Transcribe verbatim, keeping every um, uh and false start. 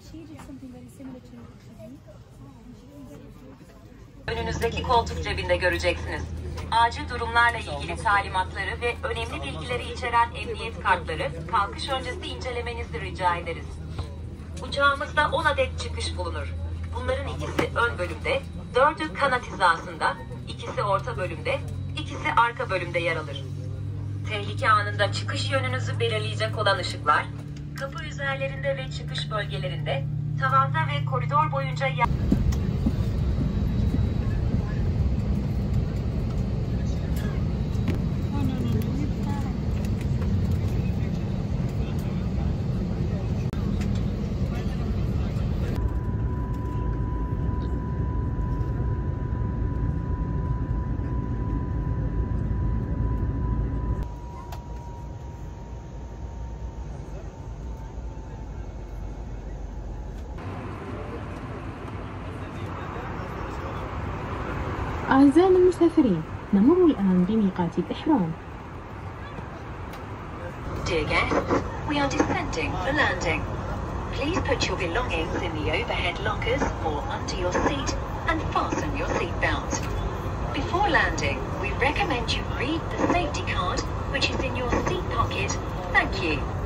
Önünüzdeki koltuk cebinde göreceksiniz. Acil durumlarla ilgili talimatları ve önemli bilgileri içeren emniyet kartları kalkış öncesi incelemenizi rica ederiz. Uçağımızda on adet çıkış bulunur. Bunların ikisi ön bölümde, dördü kanat hizasında, ikisi orta bölümde, ikisi arka bölümde yer alır. Tehlike anında çıkış yönünüzü belirleyecek olan ışıklar, kapı üzerlerinde ve çıkış bölgelerinde, tavanda ve koridor boyunca yer... أعزائنا المسافرين، نمر الآن بميقات الإحرام. Dear guests, we are descending for landing. Please put your belongings in the overhead lockers or under your seat and fasten your seat belt. Before landing, we recommend you read the safety card which is in your seat pocket. Thank you.